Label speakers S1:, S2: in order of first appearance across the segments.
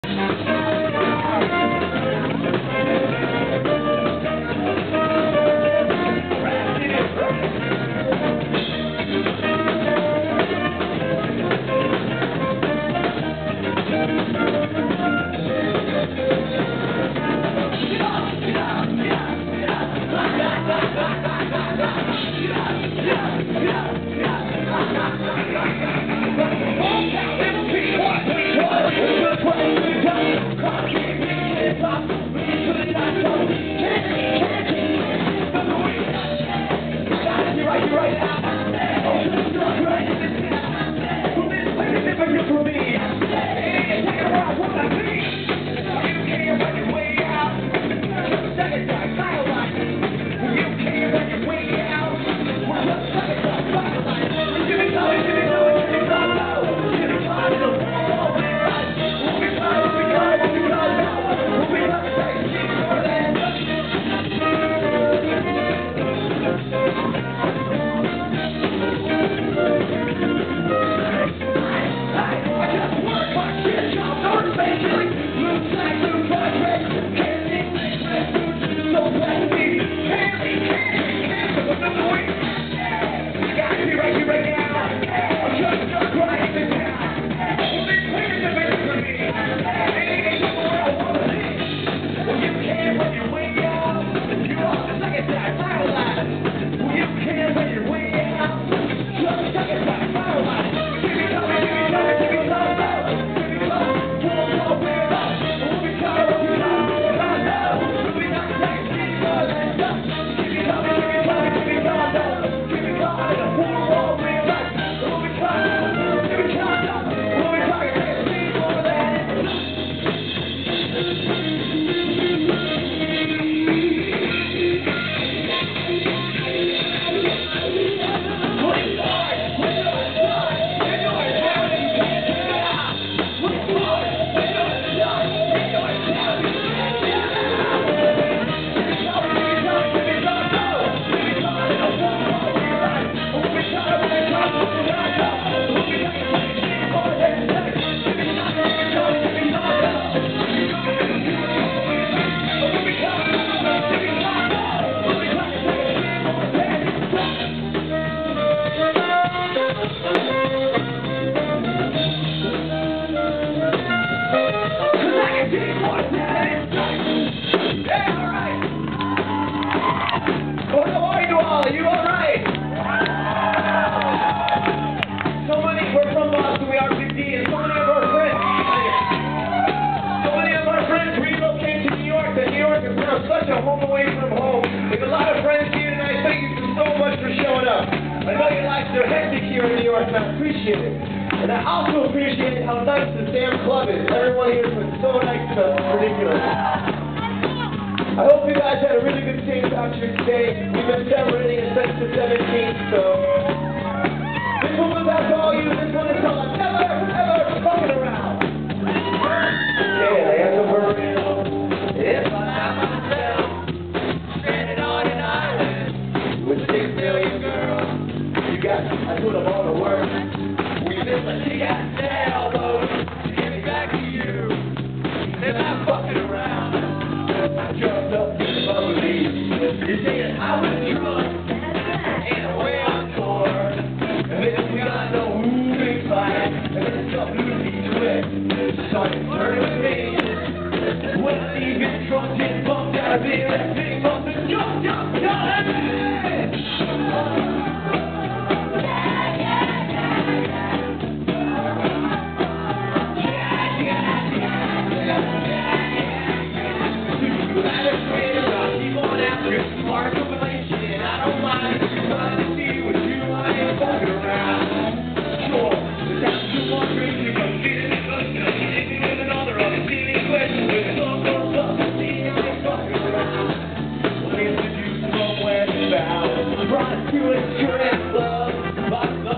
S1: Home away from home. There's a lot of friends here tonight. Thank you so much for showing up. I know your lives are hectic here in New York, and I appreciate it. And I also appreciate how nice the damn club is. Everyone here has been so nice to us. It's ridiculous. I hope you guys had a really good St. Patrick's Day. We've been celebrating it since the 17th, so this one was out to all you. This one is called Never, Ever Fucking Around. Yeah, I have to hurry. If I have myself stranded on an island with 6 million girls, I put them all to work. We built a big-ass sailboat to give it back to you. They're not fucking around. I jumped up in the bubbly. You saying I was drunk and away on tour. And then we got no moving fight. And then some Lucy twist started flirting with me. When I even drunk and bumped out of it, that big bump and jump, jump, jump.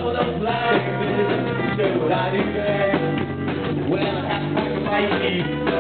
S1: Well, I have to fight my feet.